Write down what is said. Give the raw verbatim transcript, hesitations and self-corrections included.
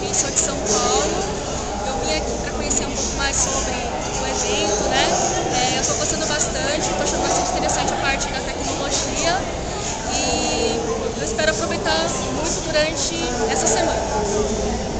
e sou de São Paulo. Eu vim aqui para conhecer um pouco mais sobre o evento, né? É, eu estou gostando bastante, estou achando bastante interessante a parte da tecnologia e eu espero aproveitar muito durante essa semana.